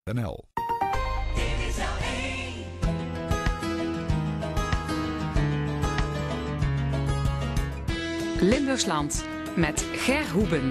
NL. Limburgsland met Ger Hoeben.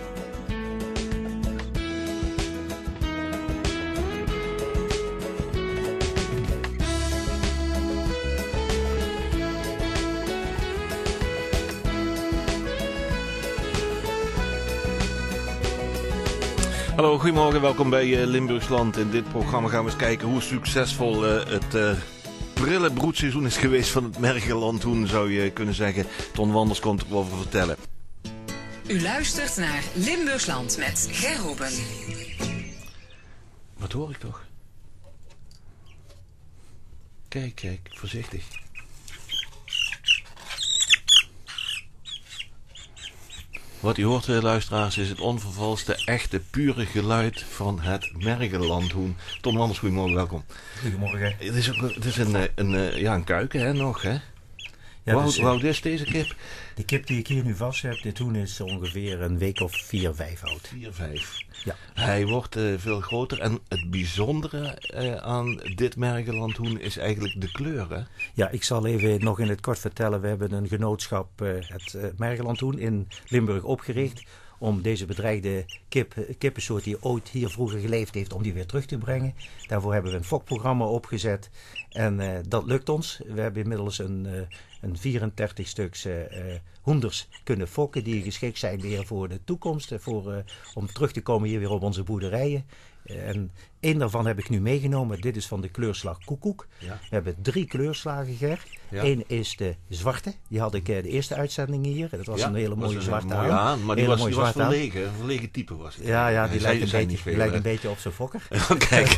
Hallo, goedemorgen, welkom bij Limburgsland. In dit programma gaan we eens kijken hoe succesvol het prille broedseizoen is geweest van het Mergelandhoen, zou je kunnen zeggen. Ton Wanders komt erover vertellen. U luistert naar Limburgsland met Ger Hoeben. Wat hoor ik toch? Kijk, voorzichtig. Wat u hoort, luisteraars, is het onvervalste, echte, pure geluid van het Mergelandhoen. Ton Wanders, goedemorgen, welkom. Goedemorgen. Het is een kuiken, hè, nog, hè? Ja, hoe oud is deze kip? De kip die ik hier nu vast heb, dit hoen is ongeveer een week of 4, 5 oud. 4, 5. Ja. Hij wordt veel groter en het bijzondere aan dit Mergelandhoen is eigenlijk de kleur, hè? Ja, ik zal even nog in het kort vertellen. We hebben een genootschap, het Mergelandhoen in Limburg opgericht, om deze bedreigde kippensoort die ooit hier vroeger geleefd heeft, om die weer terug te brengen. Daarvoor hebben we een fokprogramma opgezet en dat lukt ons. We hebben inmiddels een 34 stuks hoenders kunnen fokken die geschikt zijn weer voor de toekomst, om terug te komen hier weer op onze boerderijen. En één daarvan heb ik nu meegenomen. Dit is van de kleurslag koekoek. Ja. We hebben 3 kleurslagen, Ger. Ja. Eén is de zwarte. Die had ik de eerste uitzending hier. Dat was een hele mooie zwarte haan. Maar die was verlegen type was het. Ja, die lijkt een beetje op zo'n fokker. Kijk.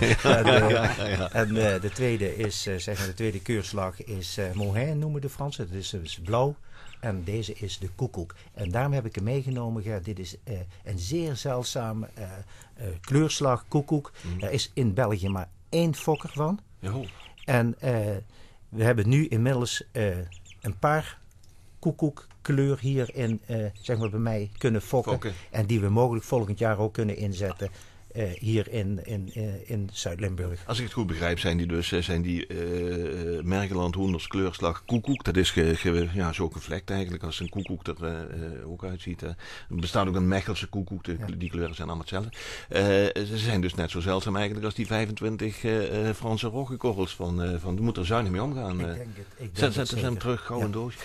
En de tweede is, de tweede keurslag is Mohain noemen de Fransen. Dat is dus blauw. En deze is de koekoek. En daarom heb ik hem meegenomen, Ger. Dit is een zeer zeldzame kleurslag koekoek. Er is in België maar 1 fokker van. Jo. En we hebben nu inmiddels een paar koekoekkleur hierin, bij mij kunnen fokken. En die we mogelijk volgend jaar ook kunnen inzetten. Hier in Zuid-Limburg. Als ik het goed begrijp, zijn die Mergelandhoenders kleurslag koekoek. Dat is zo gevlekt eigenlijk als een koekoek er ook uitziet. Er bestaat ook een Mechelse koekoek, die kleuren zijn allemaal hetzelfde. Ze zijn dus net zo zeldzaam eigenlijk als die 25 Franse roggekorrels van je moet er zuinig mee omgaan. Zet ze hem terug, gauw een doos.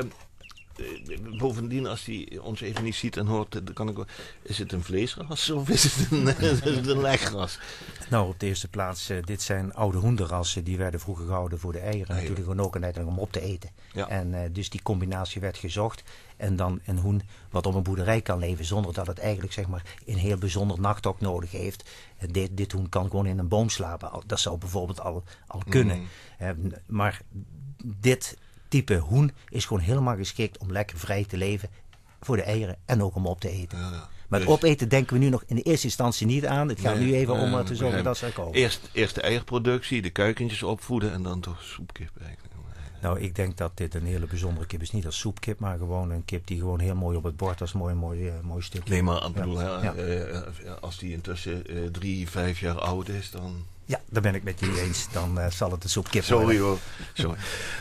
Bovendien, als hij ons even niet ziet en hoort, is het een vleesras of is het een legras? Nou, op de eerste plaats, dit zijn oude hoenderrassen. Die werden vroeger gehouden voor de eieren. Natuurlijk gewoon ook uiteindelijk om op te eten. Ja. En dus die combinatie werd gezocht. En dan een hoen wat op een boerderij kan leven zonder dat het eigenlijk een heel bijzonder nachthok nodig heeft. Dit hoen kan gewoon in een boom slapen. Dat zou bijvoorbeeld al kunnen. Maar dit type hoen is gewoon helemaal geschikt om lekker vrij te leven voor de eieren en ook om op te eten. Ja. Maar het opeten denken we nu nog in de eerste instantie niet aan. Het gaat nu even om te zorgen dat ze komen. Eerst de eierproductie, de kuikentjes opvoeden en dan toch soepkip eigenlijk. Nou, ik denk dat dit een hele bijzondere kip is. Niet als soepkip, maar gewoon een kip die gewoon heel mooi op het bord als mooi stukje. Nee, maar als die intussen 3, 5 jaar oud is, dan... Ja, daar ben ik met je eens. Dan zal het een soepkip worden. Sorry.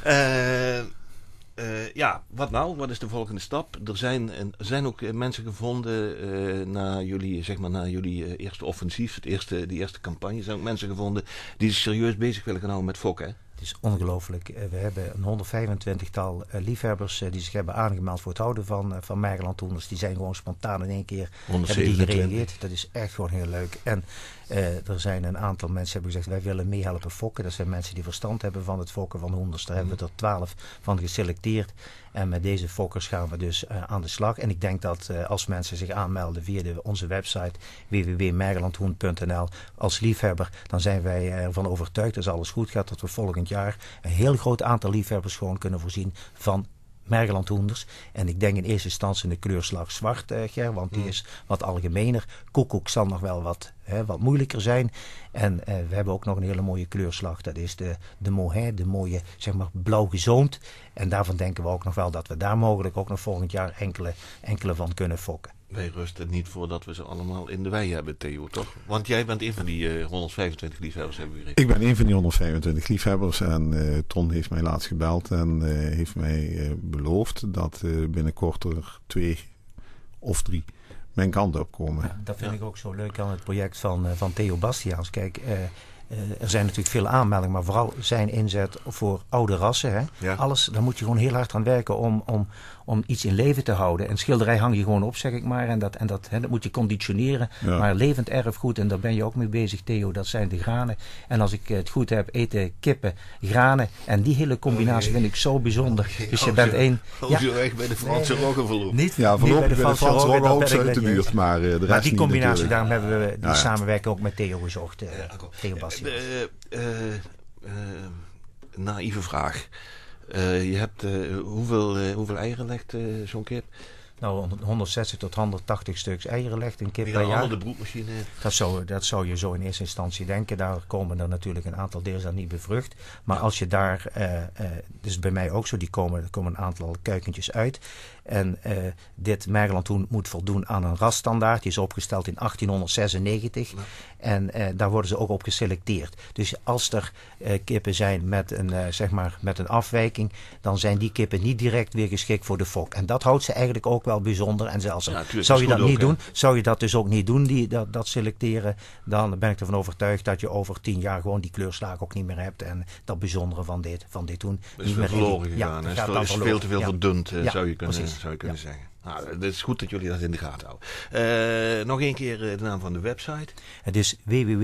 Wat nou? Wat is de volgende stap? Er zijn ook mensen gevonden na jullie eerste offensief, die eerste campagne. Er zijn ook mensen gevonden die zich serieus bezig willen gaan houden met fokken, hè? Het is ongelooflijk. We hebben een 125-tal liefhebbers die zich hebben aangemeld voor het houden van Mergelandhoenders. Die zijn gewoon spontaan in één keer hebben die gereageerd. Dat is echt gewoon heel leuk. En er zijn een aantal mensen die hebben gezegd, wij willen meehelpen fokken. Dat zijn mensen die verstand hebben van het fokken van hoenders. Daar hebben we er 12 van geselecteerd. En met deze fokkers gaan we dus aan de slag. En ik denk dat als mensen zich aanmelden via onze website www.mergelandhoen.nl als liefhebber, dan zijn wij ervan overtuigd, als alles goed gaat, dat we volgend jaar een heel groot aantal liefhebbers gewoon kunnen voorzien van Mergelandhoenders. En ik denk in eerste instantie in de kleurslag zwart, Ger, want die is wat algemener. Koekoek zal nog wel wat wat moeilijker zijn. En we hebben ook nog een hele mooie kleurslag. Dat is de mohair, de mooie, zeg maar, blauw gezoomd. En daarvan denken we ook nog wel dat we daar mogelijk ook nog volgend jaar enkele van kunnen fokken. Wij rusten niet voordat we ze allemaal in de wei hebben, Theo, toch? Want jij bent een van die 125 liefhebbers, hebben we hier. Ik ben een van die 125 liefhebbers en Ton heeft mij laatst gebeld en heeft mij beloofd dat binnenkort er 2 of 3 mijn kant op komen. Ja, dat vind ik ook zo leuk aan het project van Theo Bastiaans. Kijk, er zijn natuurlijk veel aanmeldingen, maar vooral zijn inzet voor oude rassen. Hè? Ja. Alles, daar moet je gewoon heel hard aan werken om iets in leven te houden. En schilderij hang je gewoon op, zeg ik maar. En dat moet je conditioneren. Ja. Maar levend erfgoed, en daar ben je ook mee bezig, Theo, dat zijn de granen. En als ik het goed heb, eten kippen, granen. En die hele combinatie vind ik zo bijzonder. Dus je bent één... Zo echt bij de Franse roggen verloop. Niet bij de Franse roggen ook zo uit de buurt. Maar de rest die combinatie, natuurlijk. daarom hebben we die samenwerking ook met Theo gezocht. Theo Bastiaans. Naïeve vraag. Je hebt hoeveel eieren legt zo'n kip? Nou, 160 tot 180 stuks eieren legt een kip per jaar. jaar. De broedmachine. Dat zou je zo in eerste instantie denken. Daar komen er natuurlijk een aantal deels aan niet bevrucht. Maar als je daar, dus bij mij ook zo, er komen een aantal kuikentjes uit. En dit mergelandhoen moet voldoen aan een rasstandaard. Die is opgesteld in 1896. Ja. En daar worden ze ook op geselecteerd. Dus als er kippen zijn met een afwijking, dan zijn die kippen niet direct weer geschikt voor de fok. En dat houdt ze eigenlijk ook wel bijzonder. En zelfs zou je dat niet doen, zou je dat dus ook niet doen, dat selecteren, dan ben ik ervan overtuigd dat je over 10 jaar gewoon die kleurslaag ook niet meer hebt. En dat bijzondere van dit hoen is niet meer verloren gegaan. Het is veel te veel verdund, zou je kunnen zeggen. Nou, het is goed dat jullie dat in de gaten houden. Nog een keer de naam van de website. Het is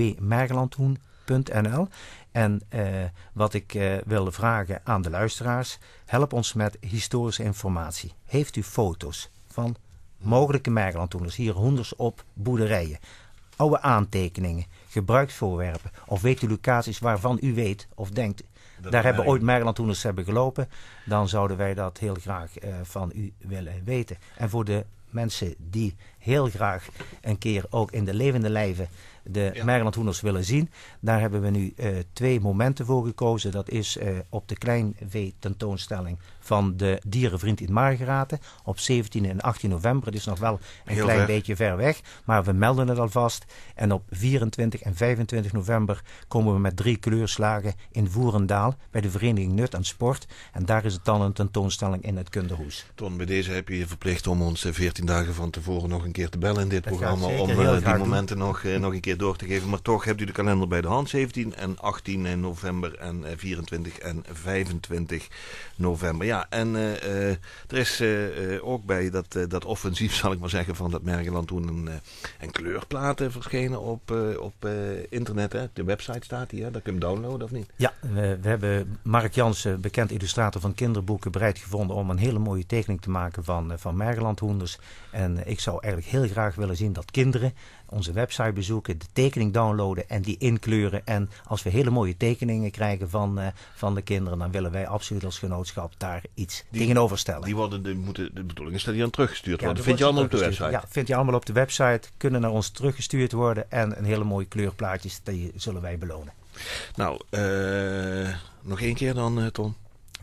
www.mergelandhoen.nl. En wat ik wilde vragen aan de luisteraars, help ons met historische informatie. Heeft u foto's van mogelijke mergelandhoenders, hier hoenders op boerderijen, oude aantekeningen, gebruikt voorwerpen, of weet u locaties waarvan u weet of denkt, daar hebben ooit mergelandhoenders gelopen, dan zouden wij dat heel graag van u willen weten. En voor de mensen die heel graag een keer ook in de levende lijven de mergelandhoenders willen zien, daar hebben we nu 2 momenten voor gekozen. Dat is op de kleinvee tentoonstelling van de Dierenvriend in Margraten op 17 en 18 november. Het is nog wel een klein beetje ver weg, maar we melden het alvast. En op 24 en 25 november komen we met 3 kleurslagen in Voerendaal bij de Vereniging Nut en Sport. En daar is het dan een tentoonstelling in het Kundehoes. Ton, bij deze heb je je verplicht om ons 14 dagen van tevoren nog een keer te bellen in dit programma om die momenten nog een keer door te geven. Maar toch hebt u de kalender bij de hand. 17 en 18 november en 24 en 25 november. Ja, en er is ook bij dat offensief, zal ik maar zeggen, van dat mergelandhoen een kleurplaat verschenen op internet. Hè? De website staat hier, dat kun je hem downloaden of niet? Ja, we hebben Mark Jansen, bekend illustrator van kinderboeken, bereid gevonden om een hele mooie tekening te maken van mergelandhoenders. En ik zou eigenlijk heel graag willen zien dat kinderen onze website bezoeken, de tekening downloaden en die inkleuren. En als we hele mooie tekeningen krijgen van de kinderen, dan willen wij absoluut als genootschap daar iets tegenover stellen. Die worden de bedoeling is dat die dan teruggestuurd worden. Dat vind je allemaal op de website? Ja, vind je allemaal op de website. Kunnen naar ons teruggestuurd worden en een hele mooie kleurplaatjes, die zullen wij belonen. Nou, nog één keer dan, Ton.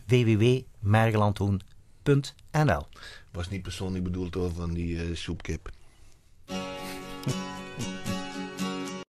www.mergelandhoen.nl. Was niet persoonlijk bedoeld over van die soepkip.